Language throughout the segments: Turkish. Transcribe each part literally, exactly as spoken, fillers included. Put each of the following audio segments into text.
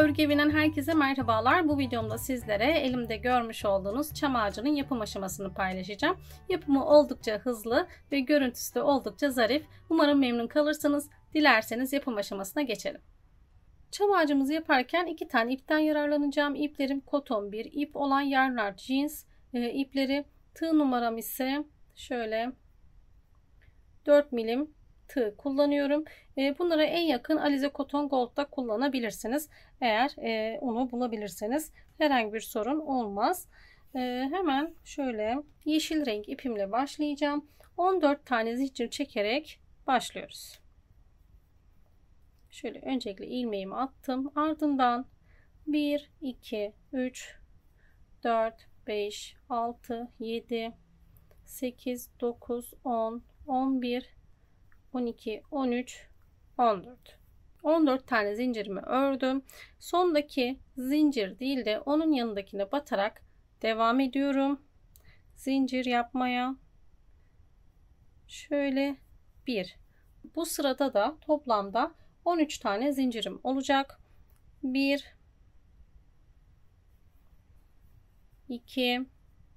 Örgü Evi'nden herkese merhabalar. Bu videomda sizlere elimde görmüş olduğunuz çam ağacının yapım aşamasını paylaşacağım. Yapımı oldukça hızlı ve görüntüsü de oldukça zarif. Umarım memnun kalırsınız. Dilerseniz yapım aşamasına geçelim. Çam ağacımızı yaparken iki tane ipten yararlanacağım. İplerim koton bir ip olan Yarnart Jeans e, ipleri. Tığ numaram ise şöyle dört milim tığ kullanıyorum. Bunlara en yakın Alize Cotton Gold'da kullanabilirsiniz. Eğer onu bulabilirseniz herhangi bir sorun olmaz. Hemen şöyle yeşil renk ipimle başlayacağım. on dört tane zincir çekerek başlıyoruz. Şöyle öncelikle ilmeğimi attım. Ardından bir, iki, üç, dört, beş, altı, yedi, sekiz, dokuz, on, on bir, on iki, on üç, on dört. on dört tane zincirimi ördüm. Sondaki zincir değil de onun yanındakine batarak devam ediyorum. Zincir yapmaya. Şöyle bir. Bu sırada da toplamda on üç tane zincirim olacak. bir, iki,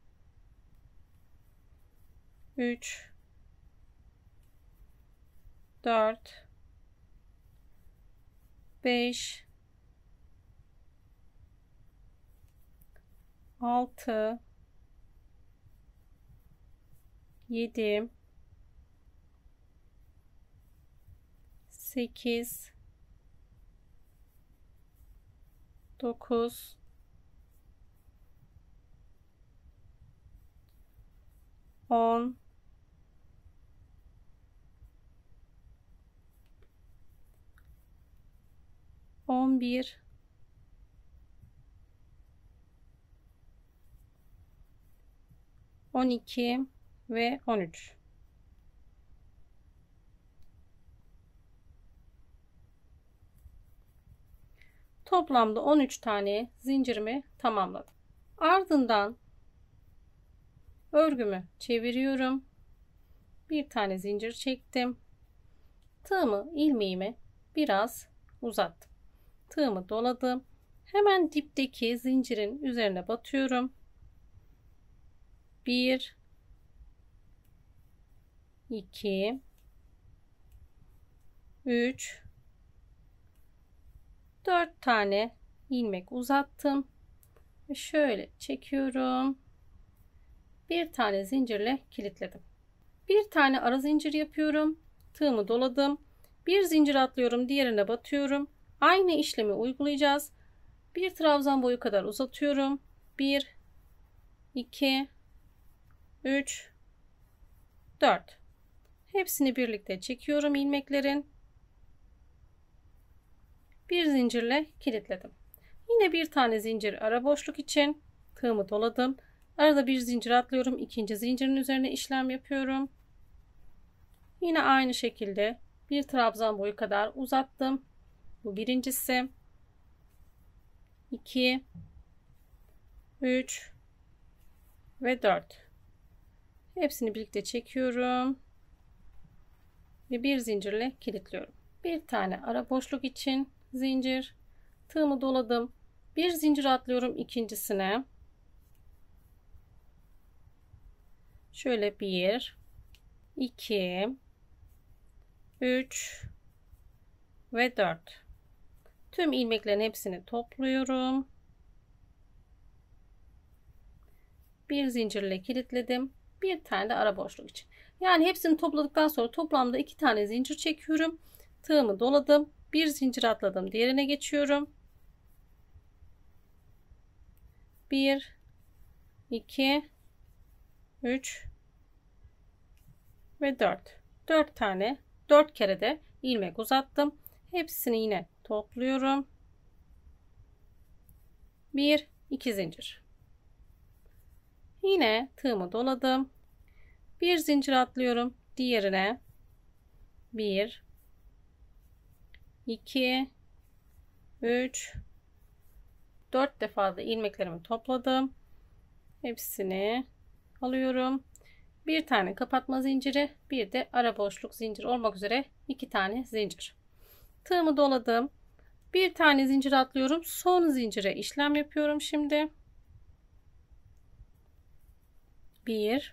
üç, dört, beş, altı, yedi, sekiz, dokuz, on, on bir, on iki ve on üç. Toplamda on üç tane zincirimi tamamladım. Ardından örgümü çeviriyorum. Bir tane zincir çektim. Tığımı, ilmeğimi biraz uzattım. Tığımı doladım. Hemen dipteki zincirin üzerine batıyorum. bir, iki, üç, dört tane ilmek uzattım. Ve şöyle çekiyorum. Bir tane zincirle kilitledim. Bir tane ara zincir yapıyorum. Tığımı doladım. Bir zincir atlıyorum, diğerine batıyorum. Aynı işlemi uygulayacağız. Bir trabzan boyu kadar uzatıyorum. bir, iki, üç, dört. Hepsini birlikte çekiyorum ilmeklerin. Bir zincirle kilitledim. Yine bir tane zincir ara boşluk için tığımı doladım. Arada bir zincir atlıyorum. İkinci zincirin üzerine işlem yapıyorum. Yine aynı şekilde bir trabzan boyu kadar uzattım. Bu birincisi. iki, üç ve dört. Hepsini birlikte çekiyorum. Ve bir zincirle kilitliyorum. Bir tane ara boşluk için zincir. Tığımı doladım. Bir zincir atlıyorum ikincisine. Şöyle bir, iki, üç ve dört. Tüm ilmeklerin hepsini topluyorum. Bir zincirle kilitledim. Bir tane de ara boşluk için. Yani hepsini topladıktan sonra toplamda iki tane zincir çekiyorum. Tığımı doladım. Bir zincir atladım. Diğerine geçiyorum. bir, iki, üç ve dört. dört tane, dört kere de ilmek uzattım. Hepsini yine topluyorum. bir, iki zincir. Yine tığımı doladım. Bir zincir atlıyorum. Diğerine bir, iki, üç, dört defa da ilmeklerimi topladım. Hepsini alıyorum. Bir tane kapatma zinciri, bir de ara boşluk zincir olmak üzere iki tane zincir. Tığımı doladım. Bir tane zincir atlıyorum. Son zincire işlem yapıyorum şimdi. bir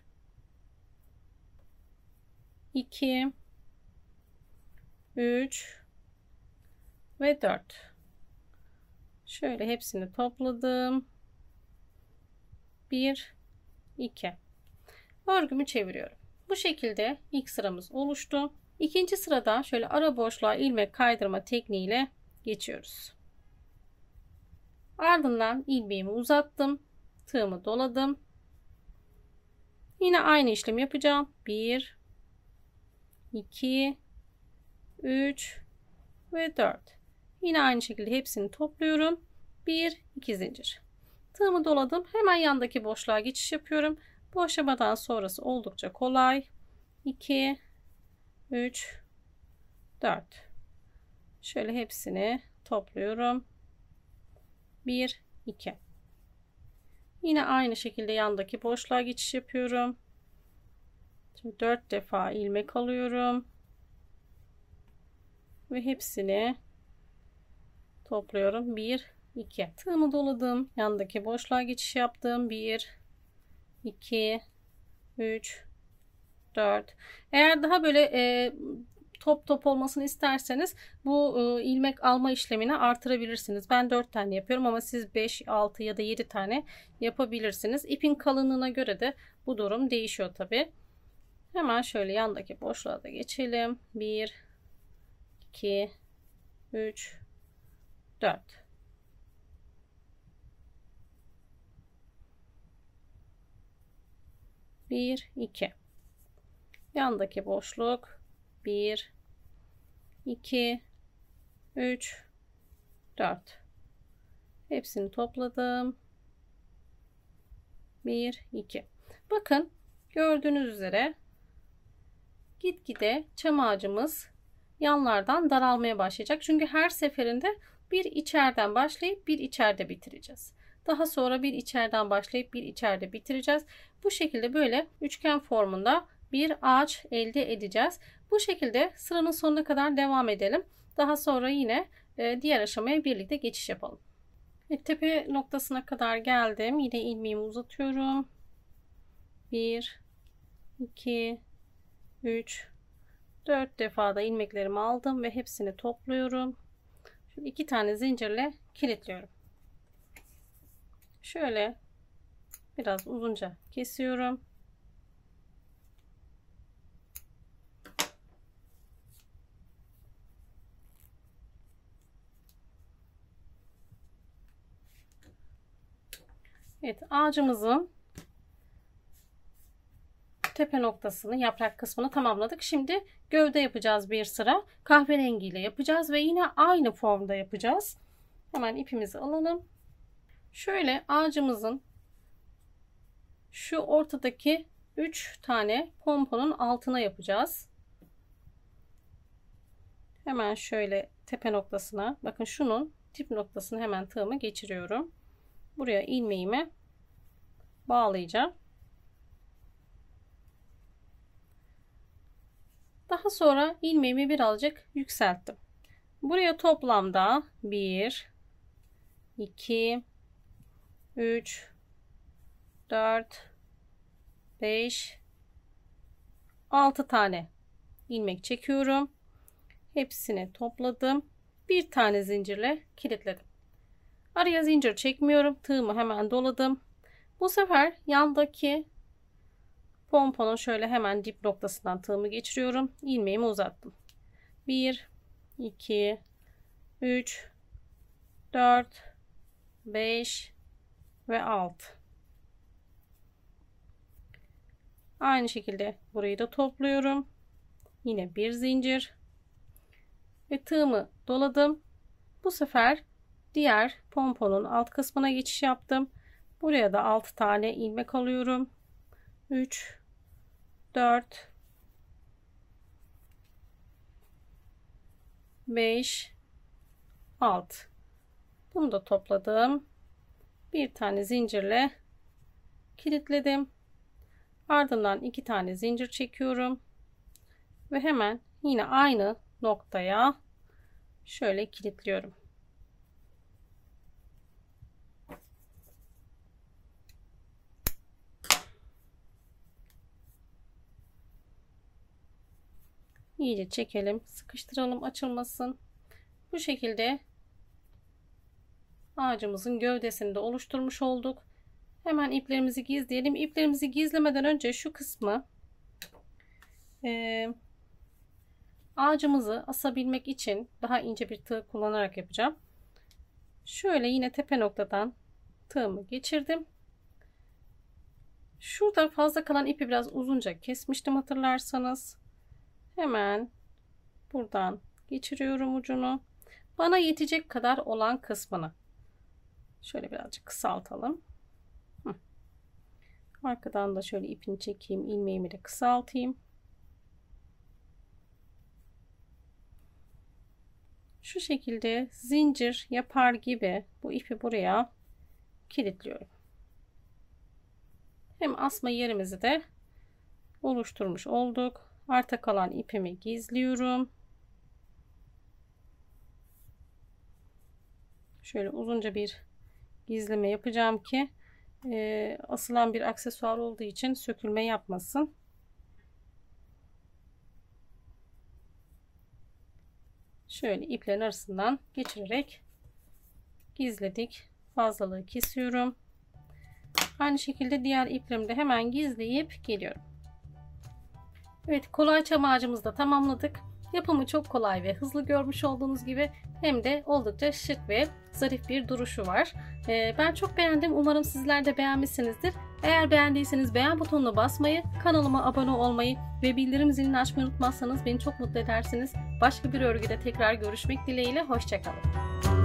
iki üç ve dört. Şöyle hepsini topladım. bir iki. Örgümü çeviriyorum. Bu şekilde ilk sıramız oluştu. İkinci sırada şöyle ara boşluğa ilmek kaydırma tekniğiyle geçiyoruz. Ardından ilmeğimi uzattım. Tığımı doladım. Yine aynı işlemi yapacağım. bir iki üç ve dört. Yine aynı şekilde hepsini topluyorum. bir iki zincir. Tığımı doladım. Hemen yandaki boşluğa geçiş yapıyorum. Bu aşamadan sonrası oldukça kolay. iki üç dört. Şöyle hepsini topluyorum. bir iki. Yine aynı şekilde yandaki boşluğa geçiş yapıyorum. Şimdi dört defa ilmek alıyorum. Ve hepsini topluyorum. bir iki. Tığımı doladım. Yandaki boşluğa geçiş yaptım. bir iki üç dört. Eğer daha böyle e, top top olmasını isterseniz bu e, ilmek alma işlemini artırabilirsiniz. Ben dört tane yapıyorum ama siz beş, altı ya da yedi tane yapabilirsiniz. İpin kalınlığına göre de bu durum değişiyor tabi. Hemen şöyle yandaki boşluğa da geçelim. bir iki üç dört. bir iki. Yandaki boşluk bir iki üç dört. Hepsini topladım. bir iki. Bakın gördüğünüz üzere gitgide çam ağacımız yanlardan daralmaya başlayacak. Çünkü her seferinde bir içeriden başlayıp bir içeride bitireceğiz. Daha sonra bir içeriden başlayıp bir içeride bitireceğiz. Bu şekilde böyle üçgen formunda bir ağaç elde edeceğiz. Bu şekilde sıranın sonuna kadar devam edelim. Daha sonra yine diğer aşamaya birlikte geçiş yapalım. Evet, tepe noktasına kadar geldim. Yine ilmeğimi uzatıyorum. bir iki üç dört defa da ilmeklerimi aldım ve hepsini topluyorum. Şimdi iki tane zincirle kilitliyorum. Şöyle biraz uzunca kesiyorum. Evet, ağacımızın tepe noktasını, yaprak kısmını tamamladık. Şimdi gövde yapacağız bir sıra. Kahverengiyle yapacağız ve yine aynı formda yapacağız. Hemen ipimizi alalım. Şöyle ağacımızın şu ortadaki üç tane pomponun altına yapacağız. Hemen şöyle tepe noktasına, bakın şunun tip noktasını hemen tığımı geçiriyorum. Buraya ilmeğimi bağlayacağım. Daha sonra ilmeğimi birazcık yükselttim. Buraya toplamda bir iki üç dört beş altı tane ilmek çekiyorum. Hepsini topladım. Bir tane zincirle kilitledim. Araya zincir çekmiyorum. Tığımı hemen doladım. Bu sefer yandaki pomponun şöyle hemen dip noktasından tığımı geçiriyorum. İlmeğimi uzattım. bir iki üç dört beş ve altı. Aynı şekilde burayı da topluyorum. Yine bir zincir ve tığımı doladım. Bu sefer diğer pomponun alt kısmına geçiş yaptım. Buraya da altı tane ilmek alıyorum. üç dört beş altı. Bunu da topladım. Bir tane zincirle kilitledim. Ardından iki tane zincir çekiyorum. Ve hemen yine aynı noktaya şöyle kilitliyorum. iyice çekelim, sıkıştıralım, açılmasın. Bu şekilde ağacımızın gövdesini de oluşturmuş olduk. Hemen iplerimizi gizleyelim. İplerimizi gizlemeden önce şu kısmı e, ağacımızı asabilmek için daha ince bir tığ kullanarak yapacağım. Şöyle yine tepe noktadan tığımı geçirdim. Şurada fazla kalan ipi biraz uzunca kesmiştim hatırlarsanız. Hemen buradan geçiriyorum ucunu. Bana yetecek kadar olan kısmını şöyle birazcık kısaltalım. Hı. Arkadan da şöyle ipini çekeyim, ilmeğimi de kısaltayım. Şu şekilde zincir yapar gibi bu ipi buraya kilitliyorum. Hem asma yerimizi de oluşturmuş olduk. Arta kalan ipimi gizliyorum. Şöyle uzunca bir gizleme yapacağım ki e, asılan bir aksesuar olduğu için sökülme yapmasın. Şöyle iplerin arasından geçirerek gizledik. Fazlalığı kesiyorum. Aynı şekilde diğer iplerimi de hemen gizleyip geliyorum. Evet, kolay çam ağacımızı da tamamladık. Yapımı çok kolay ve hızlı, görmüş olduğunuz gibi, hem de oldukça şık ve zarif bir duruşu var. Ee, ben çok beğendim. Umarım sizler de beğenmişsinizdir. Eğer beğendiyseniz beğen butonuna basmayı, kanalıma abone olmayı ve bildirim zilini açmayı unutmazsanız beni çok mutlu edersiniz. Başka bir örgüde tekrar görüşmek dileğiyle. Hoşça kalın.